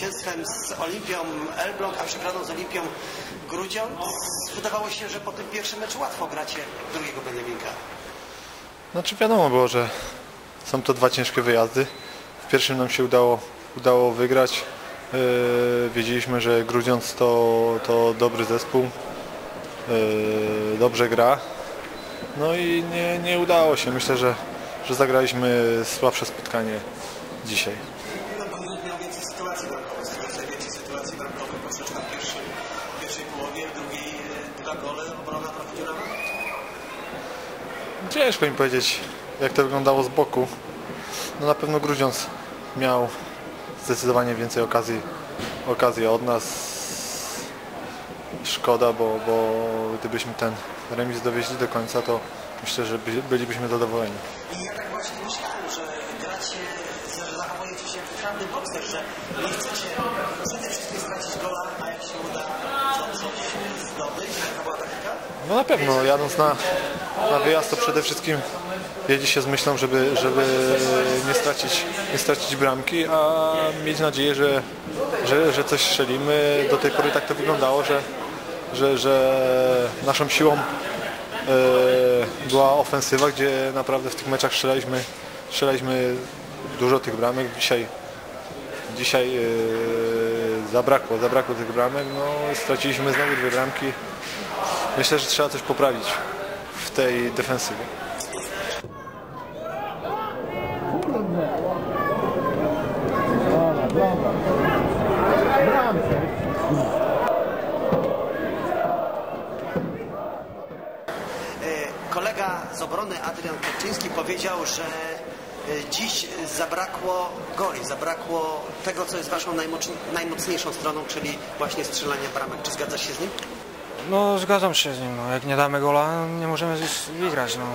zwycięstwem z Olimpią Elbląg, a przegraną z Olimpią Grudziądz. Wydawało się, że po tym pierwszym meczu łatwo gracie drugiego Beniaminka. Znaczy wiadomo było, że są to dwa ciężkie wyjazdy. W pierwszym nam się udało wygrać. Wiedzieliśmy, że Grudziądz to dobry zespół, dobrze gra. No i nie udało się. Myślę, że zagraliśmy słabsze spotkanie dzisiaj. Miał więcej sytuacji bramkowych, troszeczkę w pierwszej połowie, w drugiej 2 gole, obrona trochę dziurawa? Ciężko mi powiedzieć, jak to wyglądało z boku. No na pewno Grudziądz miał zdecydowanie więcej okazji od nas. Szkoda, bo gdybyśmy ten remis dowieźli do końca, to myślę, że bylibyśmy zadowoleni. I ja tak właśnie myślałem, że gracie, zachowujecie się jak trawny bokser, że nie chcecie przede wszystkim stracić gola, a jak się uda coś zdobyć. Jaka była taktyka? No na pewno, jadąc na wyjazd, to przede wszystkim jedzie się z myślą, żeby nie stracić bramki, a mieć nadzieję, że coś strzelimy. Do tej pory tak to wyglądało, że naszą siłą była ofensywa, gdzie naprawdę w tych meczach strzelaliśmy dużo tych bramek. Dzisiaj zabrakło tych bramek, no straciliśmy znowu 2 bramki. Myślę, że trzeba coś poprawić w tej defensywie. Kolega z obrony Adrian Kopczyński powiedział, że dziś zabrakło goli, zabrakło tego, co jest waszą najmocniejszą stroną, czyli właśnie strzelania bramek. Czy zgadzasz się z nim? No zgadzam się z nim, no. Jak nie damy gola, nie możemy wygrać. No.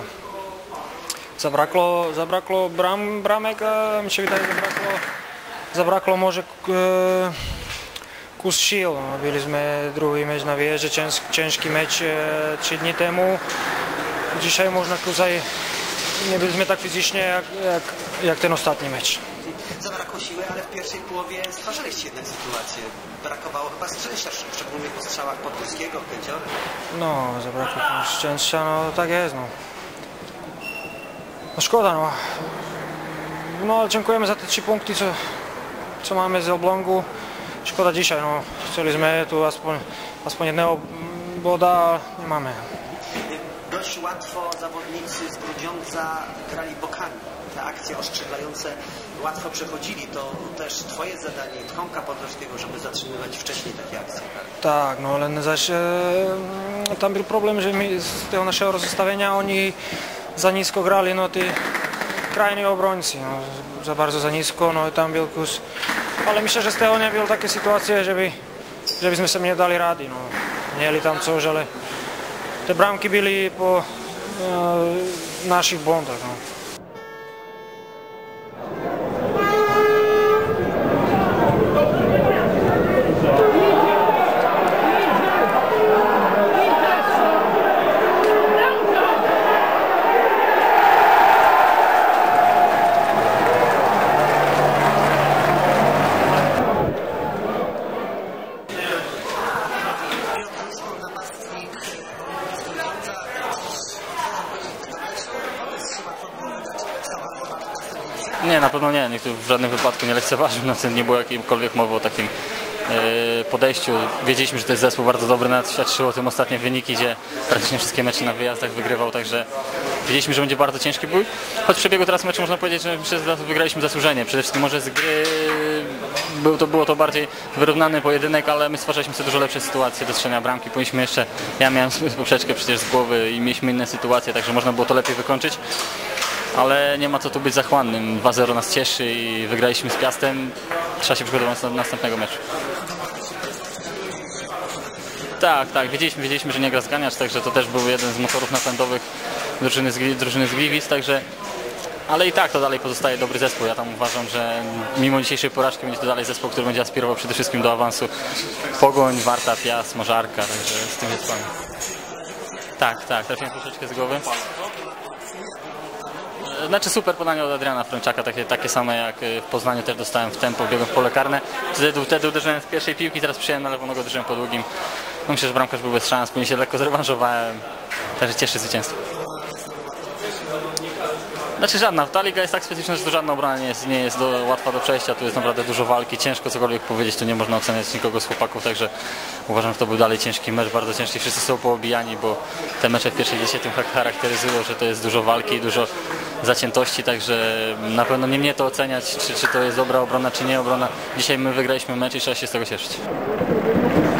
Zabrakło bramek, a mi się wydaje, zabrakło może kus sił. No. Byliśmy drugi mecz na wyjeździe, ciężki mecz 3 dni temu. Dzisiaj można tutaj nie byliśmy tak fizycznie jak ten ostatni mecz. Zabrakło siły, ale w pierwszej połowie stwarzaliście jednak sytuację. Brakowało chyba szczęścia, szczególnie po strzałach Podgórskiego, Kędziory. No, zabrakło szczęścia, no tak jest. No szkoda, no. No dziękujemy za te 3 punkty, co mamy z Elblągu. Szkoda dzisiaj, no. Chcieliśmy tu aspoň jednego boda, nie mamy. Dość łatwo zawodnicy z Grudziądza grali bokami. Te akcje ostrzelające łatwo przechodzili. To też twoje zadanie, Tomka Podgórskiego, żeby zatrzymywać wcześniej takie akcje. Tak, no ale zaś tam był problem, że z tego naszego rozstawienia oni za nisko grali, no ci krajni obrońcy, no, za bardzo za nisko, no i tam był kus. Ale myślę, że z tego nie było takie sytuacje, żebyśmy sobie nie dali rady, no. Mieli tam coś, ale te bramki byli po naszych błędach, no. Nie, na pewno nie. Nikt tu w żadnym wypadku nie lekceważył. Nie było jakiejkolwiek mowy o takim podejściu. Wiedzieliśmy, że to jest zespół bardzo dobry, nawet świadczyło o tym ostatnie wyniki, gdzie praktycznie wszystkie mecze na wyjazdach wygrywał, także wiedzieliśmy, że będzie bardzo ciężki bój. Choć w przebiegu teraz meczu można powiedzieć, że wygraliśmy zasłużenie. Przede wszystkim może z gry było to bardziej wyrównany pojedynek, ale my stwarzaliśmy sobie dużo lepsze sytuacje do strzelania bramki. Powinniśmy jeszcze, ja miałem poprzeczkę przecież z głowy i mieliśmy inne sytuacje, także można było to lepiej wykończyć. Ale nie ma co tu być zachłannym. 2-0 nas cieszy i wygraliśmy z Piastem. Trzeba się przygotować do następnego meczu. Tak, wiedzieliśmy, że nie gra zganiacz, także to też był jeden z motorów napędowych drużyny z Gliwic, także... Ale i tak to dalej pozostaje dobry zespół. Ja tam uważam, że mimo dzisiejszej porażki będzie to dalej zespół, który będzie aspirował przede wszystkim do awansu. Pogoń, Warta, Piast, może Arka, także z tym zespołem. Tak, trafiłem troszeczkę z głowy. Znaczy super podanie od Adriana Frączaka, takie same jak w Poznaniu, też dostałem w tempo, biegłem w pole karne. Wtedy uderzyłem z pierwszej piłki, teraz przyjąłem na lewą nogę, uderzyłem po długim. No myślę, że bramkarz był bez szans, później się lekko zrewanżowałem, także cieszy zwycięstwo. Znaczy żadna, ta liga jest tak specyficzna, że to żadna obrona nie jest łatwa do przejścia, tu jest naprawdę dużo walki, ciężko cokolwiek powiedzieć, tu nie można oceniać nikogo z chłopaków, także uważam, że to był dalej ciężki mecz, bardzo ciężki, wszyscy są poobijani, bo te mecze w pierwszej liście tym charakteryzują, że to jest dużo walki, dużo zaciętości, także na pewno nie mnie to oceniać, czy to jest dobra obrona, czy nie obrona. Dzisiaj my wygraliśmy mecz i trzeba się z tego cieszyć.